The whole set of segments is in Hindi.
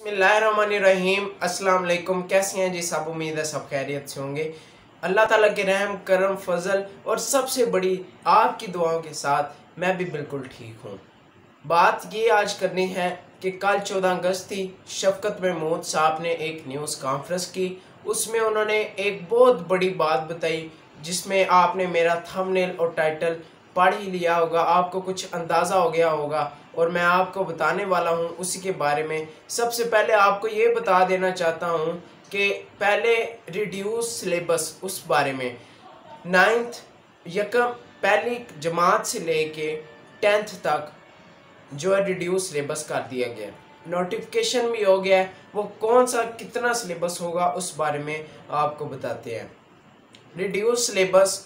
बिस्मिल्लाहिर्रहमानिर्रहीम। अस्सलाम वालेकुम। कैसे हैं जी सब? उम्मीद है सब खैरियत से होंगे। अल्लाह ताला के रहम करम फजल और सबसे बड़ी आपकी दुआओं के साथ मैं भी बिल्कुल ठीक हूँ। बात ये आज करनी है कि कल 14 अगस्त थी। शफकत महमूद साहब ने एक न्यूज़ कॉन्फ्रेंस की। उसमें उन्होंने एक बहुत बड़ी बात बताई जिसमें आपने मेरा थंबनेल और टाइटल पढ़ ही लिया होगा, आपको कुछ अंदाज़ा हो गया होगा और मैं आपको बताने वाला हूं उसी के बारे में। सबसे पहले आपको ये बता देना चाहता हूं कि पहले रिड्यूस सिलेबस उस बारे में 9th यकम पहली जमात से लेके 10th तक जो है रिड्यूस सिलेबस कर दिया गया। नोटिफिकेशन भी हो गया है। वो कौन सा कितना सिलेबस होगा उस बारे में आपको बताते हैं। रिड्यूस सिलेबस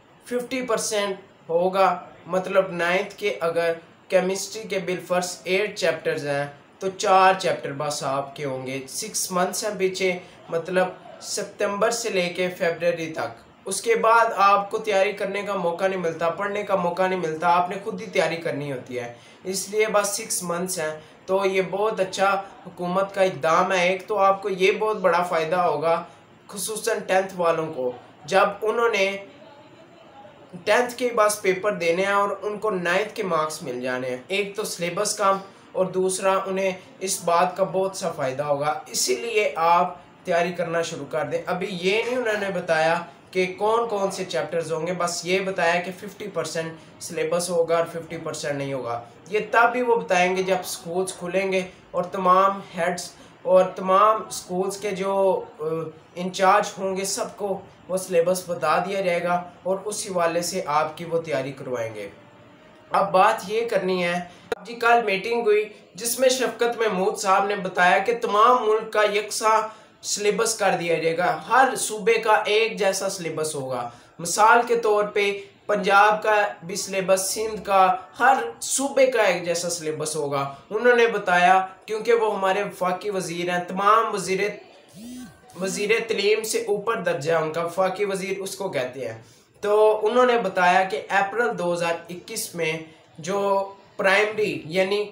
50% होगा, मतलब 9th के अगर केमिस्ट्री के बिलफर्स 8 चैप्टर्स हैं तो 4 चैप्टर बस आपके होंगे। 6 मंथ्स हैं पीछे, मतलब सितंबर से लेके फरवरी तक। उसके बाद आपको तैयारी करने का मौका नहीं मिलता, पढ़ने का मौका नहीं मिलता, आपने खुद ही तैयारी करनी होती है। इसलिए बस 6 मंथ्स हैं। तो ये बहुत अच्छा हुकूमत का इक़दाम है। एक तो आपको ये बहुत बड़ा फ़ायदा होगा खुसूसन 10th वालों को, जब उन्होंने 10th के बस पेपर देने हैं और उनको 9th के मार्क्स मिल जाने हैं। एक तो सिलेबस कम और दूसरा उन्हें इस बात का बहुत सा फ़ायदा होगा। इसीलिए आप तैयारी करना शुरू कर दें। अभी ये नहीं उन्होंने बताया कि कौन कौन से चैप्टर्स होंगे, बस ये बताया कि 50% सिलेबस होगा और 50% नहीं होगा। ये तब भी वो बताएंगे जब स्कूल्स खुलेंगे और तमाम हेड्स और तमाम स्कूल्स के जो इंचार्ज होंगे सबको वो सिलेबस बता दिया जाएगा और उसी वाले से आपकी वो तैयारी करवाएंगे। अब बात ये करनी है, जी कल मीटिंग हुई जिसमें शफकत महमूद साहब ने बताया कि तमाम मुल्क का यकसा सिलेबस कर दिया जाएगा। हर सूबे का एक जैसा सिलेबस होगा। मिसाल के तौर पे पंजाब का भी सिलेबस, सिंध का, हर सूबे का एक जैसा सिलेबस होगा। उन्होंने बताया क्योंकि वो हमारे वफाकी वजीर हैं, तमाम वजीर तलीम से ऊपर दर्जा है उनका, वफाकी वजीर उसको कहते हैं। तो उन्होंने बताया कि अप्रैल 2021 में जो प्राइमरी यानी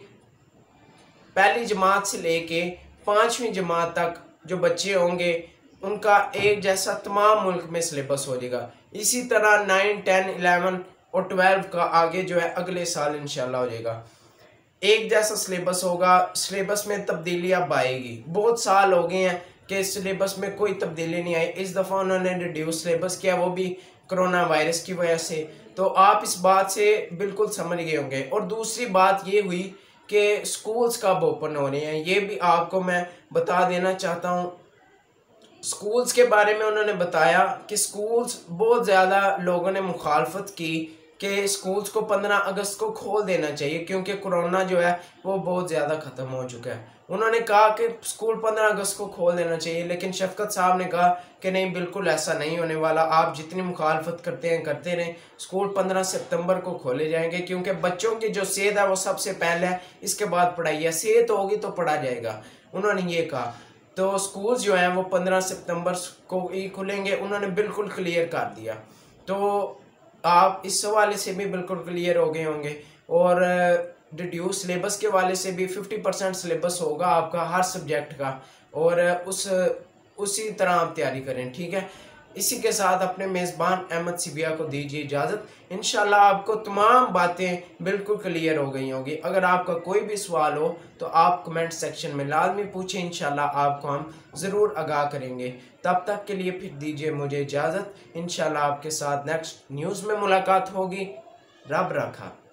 पहली जमात से लेके 5वीं जमात तक जो बच्चे होंगे उनका एक जैसा तमाम मुल्क में सिलेबस हो जाएगा। इसी तरह 9, 10, 11 और 12 का आगे जो है अगले साल इंशाल्लाह हो जाएगा। एक जैसा सिलेबस होगा। सिलेबस में तब्दीली अब आएगी। बहुत साल हो गए हैं कि सिलेबस में कोई तब्दीली नहीं आई। इस दफ़ा उन्होंने रिड्यूस सिलेबस किया, वो भी कोरोना वायरस की वजह से। तो आप इस बात से बिल्कुल समझ गए होंगे। और दूसरी बात ये हुई कि स्कूल्स कब ओपन हो रहे हैं, ये भी आपको मैं बता देना चाहता हूँ। स्कूल्स के बारे में उन्होंने बताया कि स्कूल्स बहुत ज़्यादा लोगों ने मुखालफत की कि स्कूल्स को 15 अगस्त को खोल देना चाहिए क्योंकि कोरोना जो है वो बहुत ज़्यादा ख़त्म हो चुका है। उन्होंने कहा कि स्कूल 15 अगस्त को खोल देना चाहिए, लेकिन शफकत साहब ने कहा कि नहीं, बिल्कुल ऐसा नहीं होने वाला। आप जितनी मुखालफत करते हैं करते रहें, स्कूल 15 सितंबर को खोले जाएंगे क्योंकि बच्चों की जो सेहत है वो सबसे पहले है, इसके बाद पढ़ाई है। सेहत होगी तो पढ़ा जाएगा, उन्होंने ये कहा। तो स्कूल जो हैं वो 15 सितंबर को ही खुलेंगे, उन्होंने बिल्कुल क्लियर कर दिया। तो आप इस हवाले से भी बिल्कुल क्लियर हो गए होंगे। और रिड्यूस सिलेबस के वाले से भी 50% सिलेबस होगा आपका हर सब्जेक्ट का, और उसी तरह आप तैयारी करें, ठीक है। इसी के साथ अपने मेज़बान अहमद सिविया को दीजिए इजाज़त। इंशाल्लाह आपको तमाम बातें बिल्कुल क्लियर हो गई होंगी। अगर आपका कोई भी सवाल हो तो आप कमेंट सेक्शन में लाजमी पूछें, इंशाल्लाह आपको हम ज़रूर आगाह करेंगे। तब तक के लिए फिर दीजिए मुझे इजाज़त। इंशाल्लाह आपके साथ नेक्स्ट न्यूज़ में मुलाकात होगी। रब रखा।